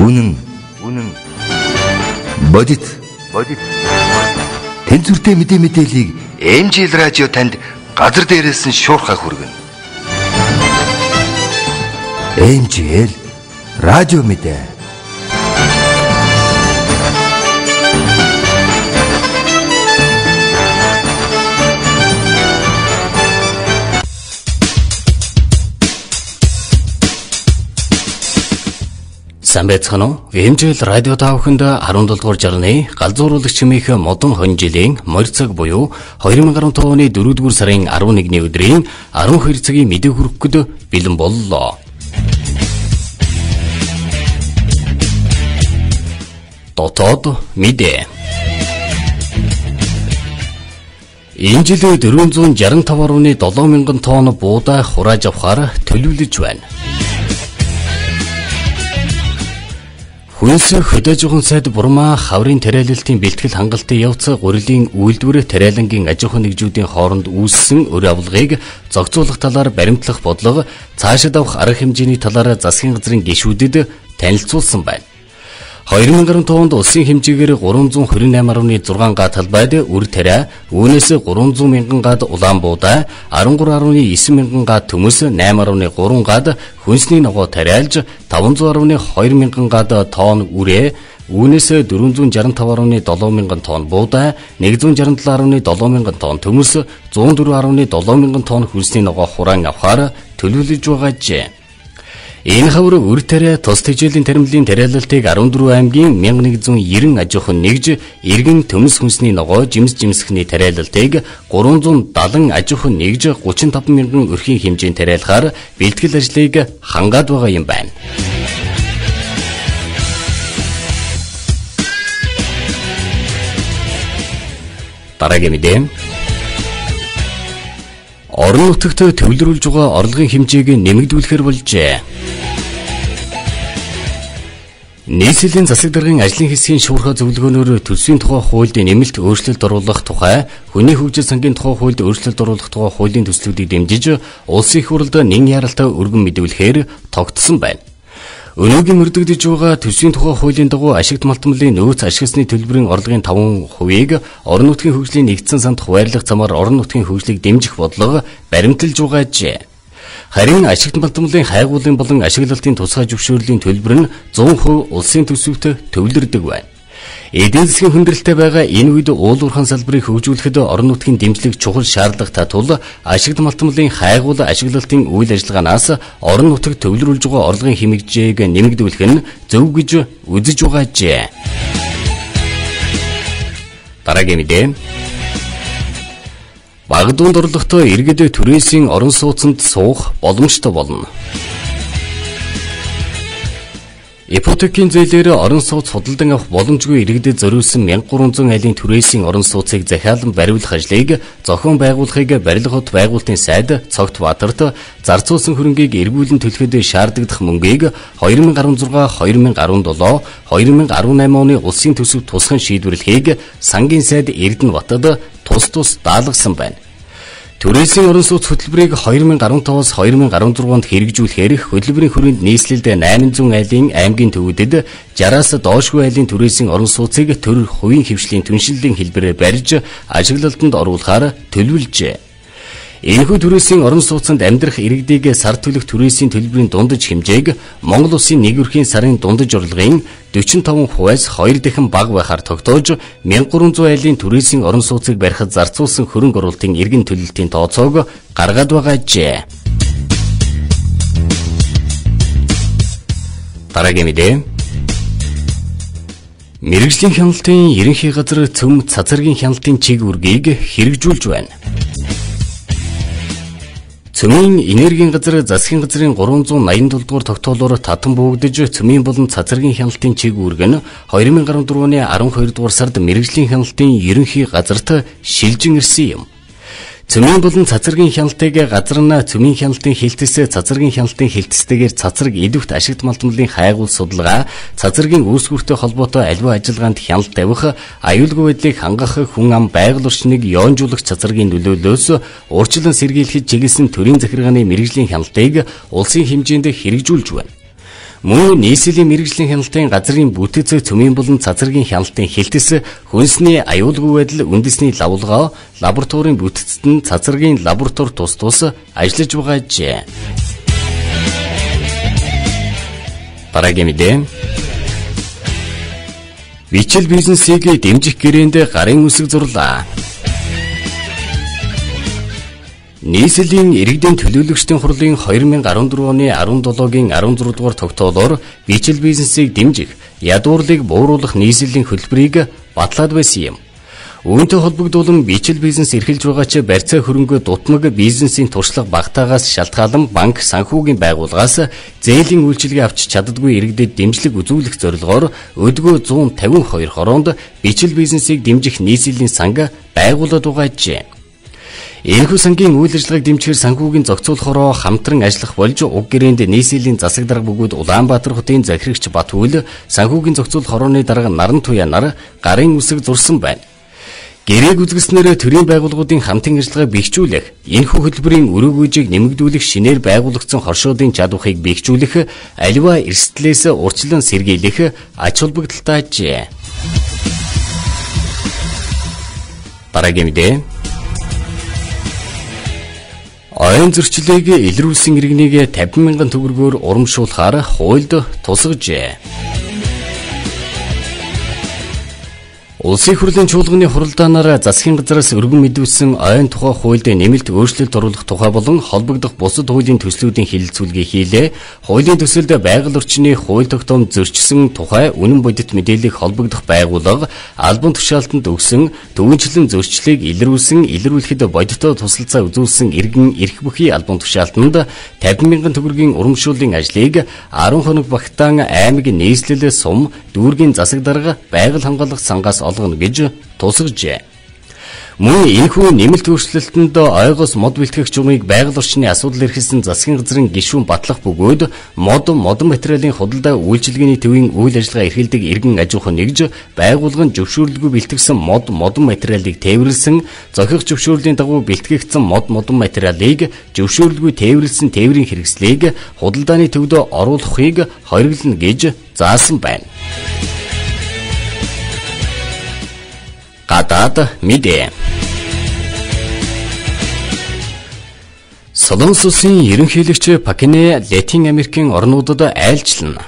Үнэн. Бодит. Тэнцвэртэй мэдээллийг MJL радио танд газар дээрээс нь шуурхай хүргэнэ. MJL радио мэдээ. Сайн байцгаана уу? MJL радио таахынд 17 дугаар жарганы галзууруулагч чимээх модон хон жилийн морь цаг буюу 2015 оны 4 дугаар сарын 11-ний өдрийн 12 цагийн мэдээ хүргэхэд бэлэн боллоо. Дотоод мэдээ. Энэ жил 465.7 мянган тонн буудаа хурааж авахар төлөвлөж байна. Хүнс хөдөөж ухаан сайд Бурмаа хаврын тариалалтын бэлтгэл хангалтын явц гурилын үйлдвэр тариалангийн аж ахуйн нэгжүүдийн хооронд үүссэн өр авалгыг зохицуулах талаар баримтлах бодлого цаашид авах арга хэмжээний талаар засгийн газрын гишүүдэд танилцуулсан байна. 2015 онд улсын хэмжээгээр 328.6 га талбайд үр тариа, үүнээс 300 мянган гад улаан буудаа, 13.9 мянган гад төмөс, 8.3 гад хүнсний ногоо тариалж, 500.2 мянган гад тонн үрээ, үүнээс 465.7 мянган тонн буудаа, 167.7 мянган тонн төмөс, 104.7 мянган тонн хүнсний ногоо хураан авахар төлөвлөж байгаажээ. Энэ хавар үр тариа тус тэжээлийн таримлын тариалалтыг 14 аймгийн 1190 аж ахуйн нэгж, иргэн төмс хүнсний ногоо жимсхний тариалалтыг 370 аж ахуйн нэгж 35 мянган өрхийн хэмжээнд тариалахаар бэлтгэл ажлыг хангаад байгаа юм байна. Дараагийн мэдээ. Орон нутагт төвлөрүүлж байгаа орлогын хэмжээг нэмэгдүүлэхээр болжээ. Нийслэлийн засаг даргын ажлын хэсгийн шуурхай зөвлөгөөнөөр төсвийн тухай хуульд нэмэлт өөрчлөлт оруулах тухай, хүний хөгжил сангийн тухай хуульд өөрчлөлт оруулах тухай хуулийн төслүүдийг дэмжиж, улсын их хурлд нэгэн яралтай өргөн мэдүүлэхээр тогтсон байна. Өнөөгийн мөрдөгдөж байгаа төсвийн тухай хуулийн дагуу ашигт малтмалын нөөц ашигласны төлбөрийн орлогын 5%-ийг орон нутгийн хөгжлийн нэгдсэн санд хуваарлах замаар орон нутгийн хөгжлийг дэмжих бодлого баримталж байгаажээ. Харин ашигт малтмалын хайгуулын болон ашиглалтын тусгай зөвшөөрлийн төлбөр нь 100% улсын төсөвт төвлөрдөг байна. Эдийн засгийн хүндрэлтэй байгаа энэ үед уул уурхайн салбарыг хөгжүүлэхэд орон нутгийн дэмжлэг чухал шаардлагатай тул ашигт малтмалын хайгуул ашиглалтын үйл ажиллагаанаас орон нутагт төвлөрүүлж байгаа орлогын хэмжээг нэмэгдүүлэх нь зөв гэж үзэж байгаажээ. Дараагийн мэдээ. Бага дунд орлоготой иргэд түрээсийн орон сууцнд суух боломжтой болно. Ипотекийн зээлээр орон сууц худалдан авах боломжгүй иргэдэд зориулсан 1300 айлын түрээсийн орон сууцыг захиалан бариулах ажлыг зохион байгуулахыг Барилга хот байгуулалтын сайд Цогт Баатарт зарцуулсан хөрөнгийг эргүүлэн төлөхөд шаардлагадах мөнгийг 2016, 2017, 2018 оны улсын төсөв тусган шийдвэрлэхийг сангийн сайд Эрдэнэбатад тус даалгасан байна. Түрээсийн орон сууц хөтөлбөрийг 2015-аас 2016 онд хэрэгжүүлэхээр хөтөлбөрийн хүрээнд нийслэлд 800 айлын аймгийн төвүүдэд 60-аас доошгүй айлын түрээсийн орон сууцыг төр хувийн хвшлийн түншлэлийн хэлбэрээр барьж ашиглалтанд оруулахаар төлөвлөжээ. Энэхүү түрээсийн орон сууцанд амьдрах иргэдийг сар төлөх түрээсийн төлбөрийн дундаж хэмжээг Монгол Улсын нэг өрхийн сарын дундаж орлогын 45%-аас 2 дахин бага байхаар тогтоож 1300 айлын түрээсийн орон сууцыг барихад зарцуулсан хөрөнгө оруулалтын эргэн төлөлтийн тооцоог гаргаад байгаажээ. Дараагийн мэдээ. Мэргэжлийн хяналтын ерөнхий газар цөм цацаргийн хяналтын чиг үргийг хэрэгжүүлж байна. Цөмийн энергийн газар засгийн газрын 387 дугаар тогтоолоор татан буугдж, цөмийн болон цацаргийн хяналтын чиг үүрэг нь 2014 оны 12 дугаар сард мэргэжлийн хяналтын ерөнхий газарт шилжин ирсэн юм. Цөмийн болон цацаргийн хяналтыг газар нь цөмийн хяналтын хэлтэс, цацаргийн хяналтын хэлтэстэйгээр цацраг идэвхт ашигт малтмалын хайгуул судалгаа, цацаргийн үүсгүүртэй холбоотой аливаа ажиллагаанд хяналт тавих, аюулгүй байдлыг хангах, хүн ам байгаль орчныг ёонжуулагч цацаргийн нөлөөллөөс урьдчилан сэргийлэхэд чиглэсэн төрийн захиргааны мэргэжлийн хяналтыг улсын хэмжээнд хэрэгжүүлж байна. Мөн нийслэлийн мэргэжлийн хяналтын газрын бүтэц цөмийн болон цацрагийн хяналтын хэлтэс хүнсний аюулгүй байдал үндэсний лавлгаа лабораторийн бүтэцэд нь цацрагийн лаборатори тус ажиллаж байгаа ажээ. Дараагийн мэдээ. Бичил бизнесийг дэмжих гэрээнд гарын үсэг зурлаа. Нийслэлийн иргэдийн төлөөлөгчдийн хурлын 2014 оны 17-гийн 16 дугаар тогтоолоор бичил бизнесийг дэмжих, ядуурлыг бууруулах нийслэлийн хөтөлбөрийг батлаад байсан юм. Үүнтэй холбогдуулан бичил бизнес эрхэлж байгаа ч барьцаа хөрөнгө дутмаг бизнесийн туршлага багтаагаас шалтгаалan банк санхүүгийн байгууллагаас зээлийн үйлчилгээ авч чаддаггүй иргэдэд дэмжлэг үзүүлэх зорилгоор өдгөө 152 хороонд бичил бизнесийг дэмжих нийслэлийн санг байгуулад байгаа ажээ. Энэхүү сангийн үйл ажиллагааг дэмжихээр санхүүгийн зохицуулахороо хамтран ажиллах болж уг гэрээнд нийслэлийн засаг дарга бөгөөд Улаанбаатар хотын захирагч Батүйл санхүүгийн зохицуулах хорооны дарга Наран Туяа нар гарын үсэг зурсан байна. Гэрээг үзгэснээр төрийн байгууллагуудын хамтын ажиллагааг бэхжүүлэх, энэхүү хөтөлбөрийн өрөө гүйжийг нэмэгдүүлэх шинээр байгуулагдсан хоршоодын чадварыг бэхжүүлэх, аливаа эрсдлээс урьдчилан сэргийлэх ач холбогдолтой ажээ. Дараагийн мэдээ. Оюун зөрчлийг илрүүлсэн иргэнийг 50,000 төгрөгөөр урамшуулахаар хуульд тусгажээ. Улсын хурлын чуулганы хуралдаанаар засгийн газраас өргөн мэдүүлсэн оюун тухай хуульд нэмэлт өөрчлөлт оруулах тухай болон холбогдох бусад хуулийн төслүүдийн хэлэлцүүлгийг хийлээ. Хуулийн төсөлд байгаль орчны хууль тогтоомд зөрчсөн тухай үнэн бодит мэдээллийг холбогдох байгууллага албан тушаалтанд өгсөн төвөнчлөн зөрчлийг илрүүлэхэд бодиттой тусалцаа үзүүлсэн иргэн эрх бүхий албан тушаалтанд 50,000 төгрөгийн урамшууллын ажлыг 10 хоног багтаан аймаг нийслэл сум дүүргийн засаг дарга байгаль хамгаалах сангаас олгоно гэж тусгажээ. Мөн энэхүү нэмэлт өөрчлөлтөнд ойгоос мод бэлтгэх журмыг байгаль орчны асуудал эрхэлсэн засгийн газрын гишүүн батлах бөгөөд модон материалын худалдаа үйлчилгээний төвийн үйл ажиллагаа эрхэлдэг иргэн аж ахуйн нэгж байгуулгын зөвшөөрлгүй бэлтгэсэн модон материалыг тээвэрлсэн, зохих зөвшөөрлийн дагуу бэлтгэгдсэн модон материалыг зөвшөөрлгүй тээвэрлсэн тээврийн хэрэгслийг худалдааны төвд оруулахыг хориглоно гэж заасан байна. Гадаад мэдээ. Солонгос улсын ерөнхийлөгч Пакине Латин Америкийн орнуудад айлчлана.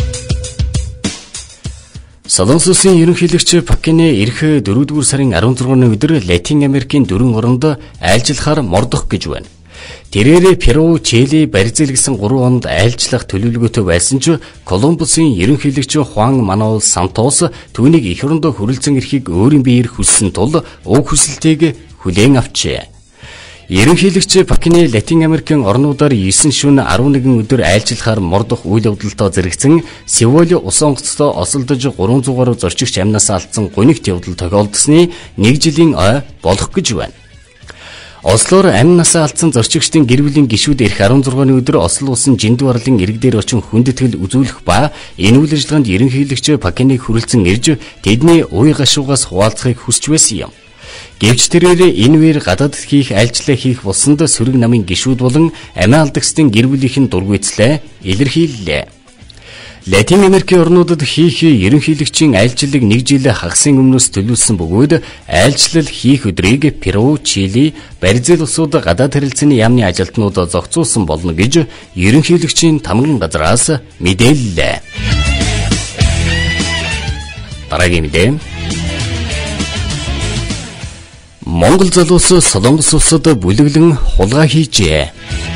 Солонгос улсын ерөнхийлөгч Пакине эх 4-р сарын 16-ны өдөр Латин Америкийн 4 оронд айлчлахаар мордох гэж байна. Тэрээр Перу, Чили, Бразил гэсэн 3 онд айлчлах төлөвлөгөөтэй байсан ч Колумбусын ерөнхийлөгч Хуан Мануэл Сантос түүнийг эх орондоо хүрэлцэн ирэхийг өөрийн биеэр хүссэн тул уг хүсэлтийг хүлээн авчээ. Ерөнхийлөгч Пакине Латин Америкийн орнуудаар 9 шөнө 11 өдөр айлчлахаар мордох үйл явдалтай зэрэгцэн Сеул ус онгоцтой осолдож 300 гаруй зорчигч амнаас алдсан гунигт явдал тохиолдсны 1 жилийн ой болох гэж байна. Ослоор амнасаа алдсан зорчигчдын гэр бүлийн гишүүд эх 16-ны өдөр Осло улсын жиндүү арлын иргэдээр очин хүндэтгэл үзүүлэх ба энэ үйл ажиллагаанд ерөнхийлөгч Пакиныг хүрэлцэн ирж тэдний уй гашуугаас хуваалцахыг хүсч байсан юм. Гэвч тэрээр энэ үеэр гадаадд хийх айлчлал хийх болсонд сөрөг намын гишүүд болон амиа алдагчдын гэр бүлийнхэн дургуйцлаа илэрхийллээ. Латин Америкийн орнуудад хийх ерөнхийлөгчийн айлчлалыг 1 жил хагасын өмнөөс төлөвлөсөн бөгөөд айлчлал хийх өдрийг Перу, Чили, Бразил улсууд гадаад харилцааны яамны ажилтнууд зохицуулсан болно гэж ерөнхийлөгчийн тамгын газраас мэдээллээ. Дараагийн мэдээ. Монгол залуус Солонгос улсад бүлэглэн хулгай хийжээ.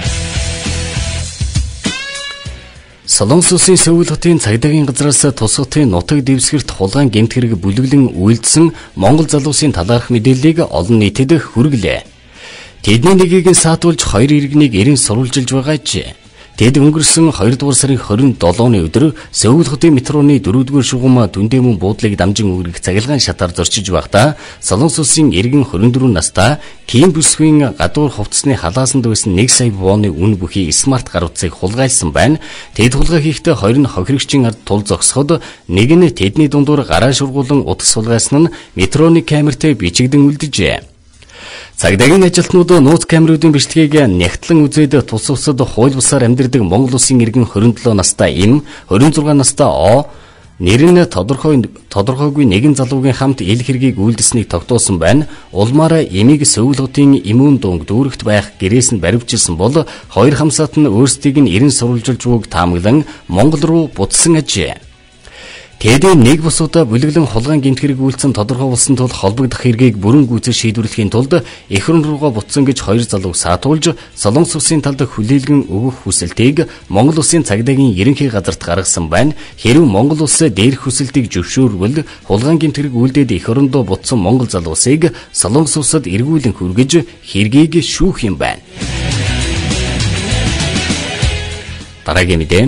Солонгос улсын Сөүл хотын цагдаагийн газраас тус хотын нутаг дэвсгэрт хулгайн гэмт хэрэг бүлэглэн үйлдсэн Монгол залуусын талаарх мэдээллийг олон нийтэд хүргэлээ. Тэдний нэгийг саатуулж 2 иргэнийг эрен сурвалжилж байгаа ч тэд өнгөрсөн 2 дугаар сарын 27-ны өдөр Сөүл хотын метроны 4-р шугам дүндэмэн буудлыг дамжин үүрэх цахилгаан шатаар зорчиж байхдаа Солонгос улсын иргэн 24 настай Ким бүсгийн гадуур хувцсны халаасанд байсан 1 сая вонны үн бүхий смарт гар утсыг хулгайлсан байна. Тэд хулгай хийхдээ 20 хохирогчийн ард тул зогсоход нэг нь тэдний дундуур гараа шургуулan утас сулгайсан нь метроны камерт бичигдэн үлджээ. Цагдаагийн ажилтнууд нууц камеруудын бичлэгийг нягтлан үзээд тус усад хууль бусаар амьдардаг Монгол Улсын иргэн 27 настай Им, 26 настай О нэр нь тодорхойгүй нэгэн залуугийн хамт ил хэргийг үйлдэснийг тогтоосон байна. Улмаараа Имийг Сөүлготын Имүүн дунг дүүрэгт байх гэрээс нь баривчилсан бол хоёр хамсаат нь өөрсдийг нь эрен сурвалжилж буг таамаглан Монгол руу буцсан ажээ. Тэд нэг бус удаа бүлэглэн хулгайн гэмт хэрэг үйлцэн тодорхойлсон тул холбогдох хэргийг бүрэн гүйцэж шийдвэрлэхийн тулд эх орн руугаа буцсан гэж хоёр залууг саатуулж Солонгос улсын талд хүлээлгэн өгөх хүсэлтийг Монгол улсын цагдаагийн ерөнхий газарт гаргасан байна. Хэрэв Монгол улс дээрх хүсэлтийг зөвшөөрвөл хулгайн гэмт хэрэг үйлдээд эх орондоо буцсан Монгол залуусыг Солонгос улсад эргүүлэн хүргэж хэргийг шүүх юм байна. Дараагийн мэдээ.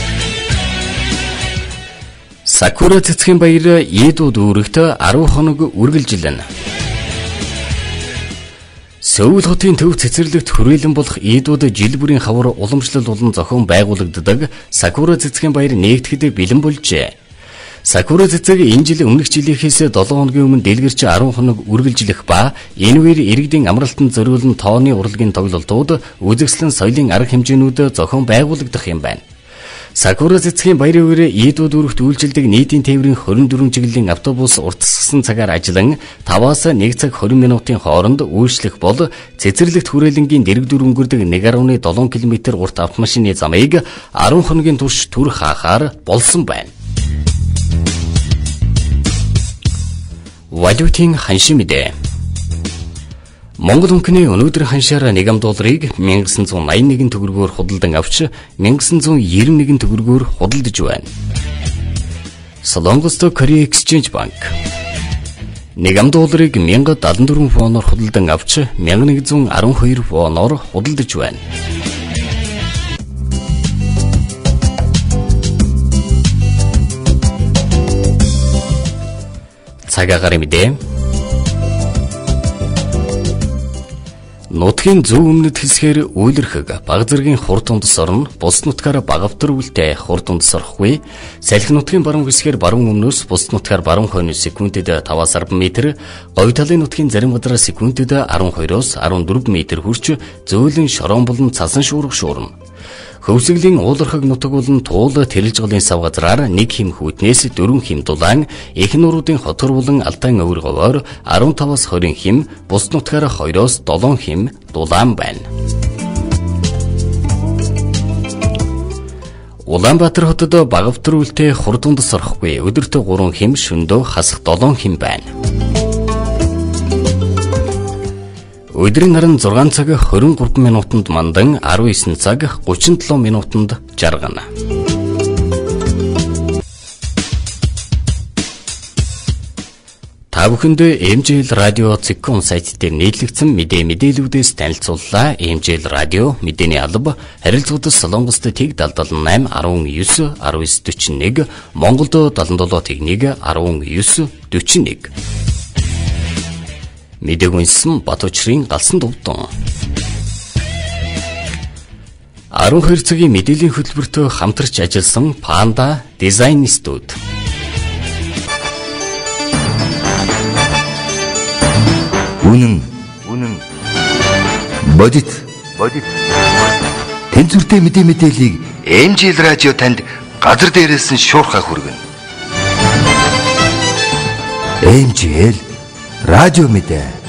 Сакура цэцгийн баяр Ийдүү дүүрэгт 10 хоног үргэлжилнэ. Сөүл хотын төв цэцэрлэгт хүрээлэн болох Ийдүүд жил бүрийн хавар уламжлал болон зохион байгуулагддаг Сакура цэцгийн баяр нээгдэхэд бэлэн болжээ. Сакура цэцэг энэ жил өмнөх жилийнхээс 7 хоногийн өмнө дэлгэрч 10 хоног үргэлжлэх ба энэ үеэр иргэдийн амралтанд зориулсан тооны урлагийн тоглолтууд, үзэсгэлэн соёлын арга хэмжээнүүд зохион байгуулагдах юм байна. Сакура цэцгийн баярын үеэр Ийдүү дүүрэгт үйлчилдэг нийтийн тээврийн 24 чиглэлийн автобус уртасгсан цагаар ажиллан 5-аас 1 цаг 20 минутын хооронд үйлчлэх бол цэцэрлэгт хүрээлэнгийн дэрэг дүр өнгөрдөг 1.7 км урт автомашины замыг 10 хоногийн турш түр хаахаар болсон байна. Валютын ханшийн мэдээ. Монгол үнэний өнөөдөр ханшаар $1 1981 төгрөгөөр худалдан авч 1991 төгрөгөөр худалдаж байна. Солонгос Korea Exchange Bank $1 1074 воноор худалдан авч 1112 воноор худалдаж байна. Цагаагаар мэдээ. Нутгийн зөв өмнөд хэсгээр үйлэрхэг баг зэргийн хурд ундас орно, бус нутгаар багавтар үлтэй хурд ундас орохгүй. Салхи нутгийн баруун хэсгээр баруун өмнөөс бус нутгаар баруун хойноос секундэд 5-аас 10 м, говь талын нутгийн зарим газар секундэд 12-оос 14 м хүрч зөөлөн шорон болон цасан шуурга шуурна. Хөвсгөлийн уулархаг нутаг болон туул тэрэлж голын сав газраар 1 хим хүйтнээс 4 хим дулаан, их нууруудын хотор болон алдаан өвөр говоор 15-аас 20 хим, бус нутгаар 2-оос 7 хим дулаан байна. Улаанбаатар хотод багавтар үлтэй хурд ундас орохгүй, өдөртөө 3 хим, шөнөдөө хасах 7 хим байна. Өдрийн наран 6 цаг 23 минутанд мандан, 19 цаг 37 минутанд жаргана. Та бүхэнд MJL радио Циккон сайт дээр нийтлэгдсэн мэдээлүүдээс танилцууллаа. MJL радио мэдээний алба харилцагчид Солонгост тэг 78 19 1941, Монголд 77 1 19 41. Мэдээг үнсэн Батуучрын галсан дувдан. 12 цагийн мэдээллийн хөтөлбөртөө хамтарч ажилласан Panda дизайнистууд. Үнэн. Бодит. Тэнцвэртэй мэдээллийг MJL радио танд газар дээрээс нь шуурхаа хүргэнэ. MJL радио мэдээ.